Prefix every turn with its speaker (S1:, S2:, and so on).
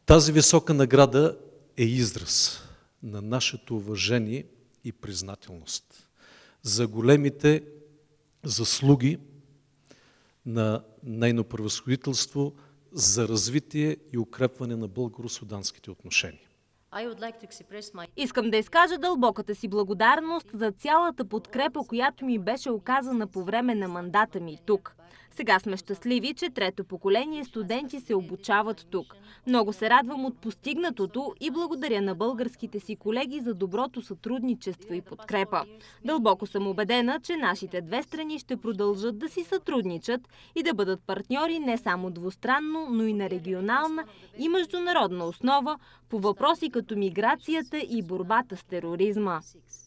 S1: Тази висока награда е израз на нашето уважение и признателност за големите заслуги на нейно превъзходителство за развитие и укрепване на българо-суданските отношения.
S2: Искам да изкажа дълбоката си благодарност за цялата подкрепа, която ми беше оказана по време на мандата ми тук. Сега сме щастливи, че трето поколение студенти се обучават тук. Много се радвам от постигнатото и благодаря на българските си колеги за доброто сътрудничество и подкрепа. Дълбоко съм убедена, че нашите две страни ще продължат да си сътрудничат и да бъдат партньори не само двустранно, но и на регионална и международна основа по въпроси като миграцията и борбата с тероризма.